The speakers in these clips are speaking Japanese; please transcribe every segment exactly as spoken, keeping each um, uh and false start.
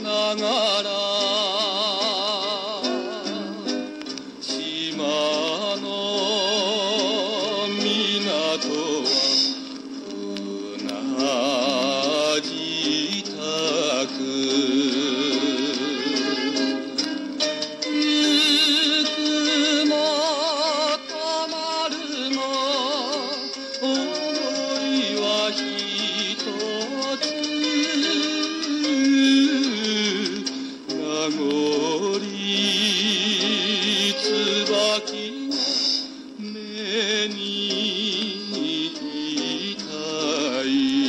ながら島の港は同じたくゆくも止まるも想いはひとつ名残椿が目に痛い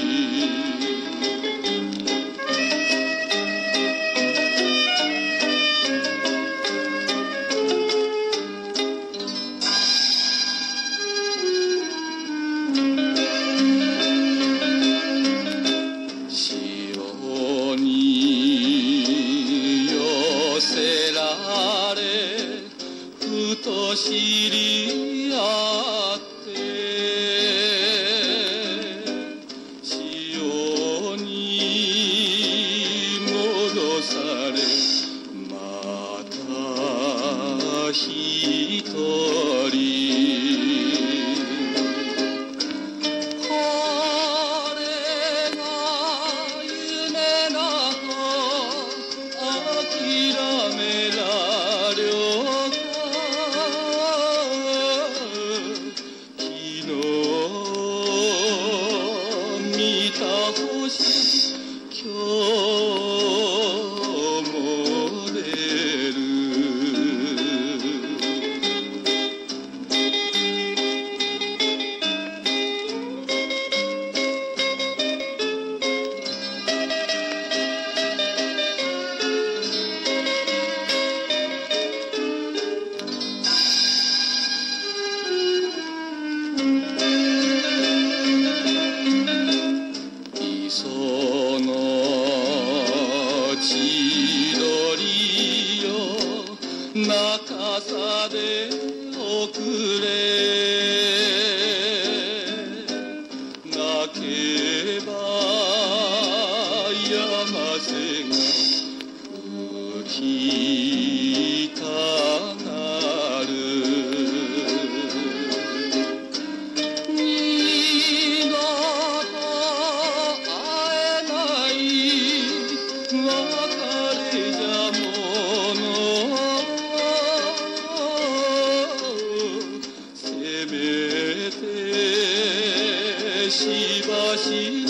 潮に寄せられふと知り合って潮に戻されまた一人見た星今日も出るその千鳥よ中さで遅れ泣けば山瀬が吹きたがる別れじゃものせめてしばし